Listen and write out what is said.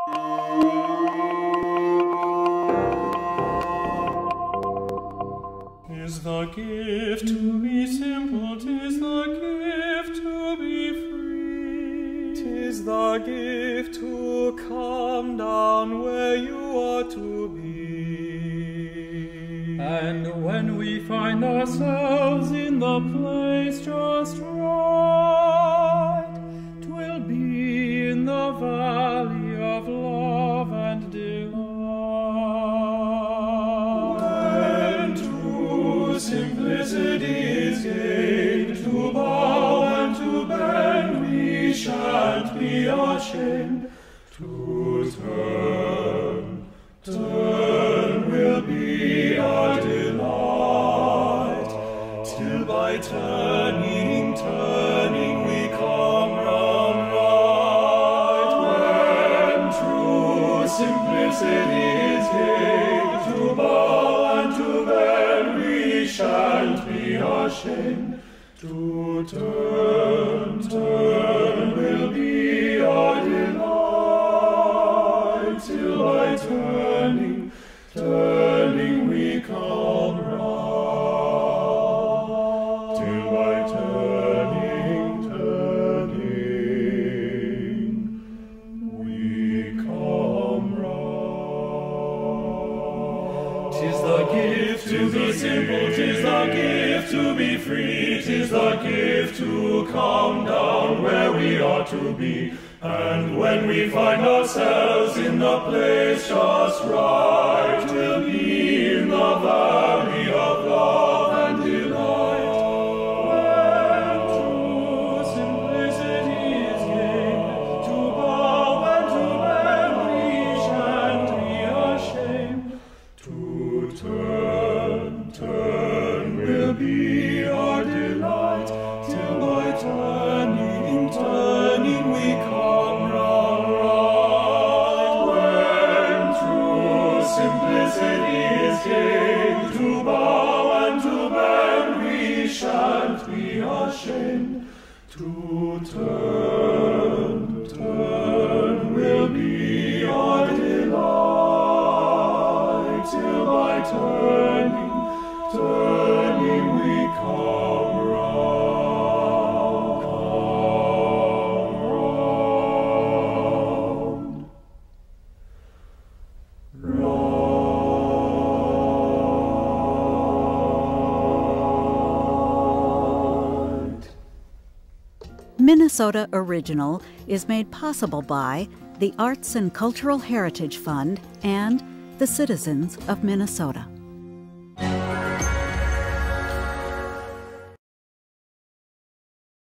'Tis the gift to be simple, 'tis the gift to be free. 'Tis the gift to come down where you ought to be. And when we find ourselves in the place just right, 'twill be in the valley of love and delight. Simplicity is gained, to bow and to bend, we shan't be ashamed. To turn will be our delight, till by turning we come round right. When true simplicity is gained, to bow and to bend, we shan't be ashamed. To turn will be our delight, till by turning we come round. Till by turning we come round. 'Tis the gift to be simple, 'tis the gift to be free, 'tis the gift to come down where we ought to be. And when we find ourselves in the place just right, we'll be in the valley of love and delight. When true simplicity is gained, to bow and to bend, we shan't be ashamed. To turn will be our delight, till by turning we come round right. When true simplicity is gained, to bow and to bend, we shan't be ashamed. To turn will be our delight, till by turning we come round. Minnesota Original is made possible by the Arts and Cultural Heritage Fund and the citizens of Minnesota.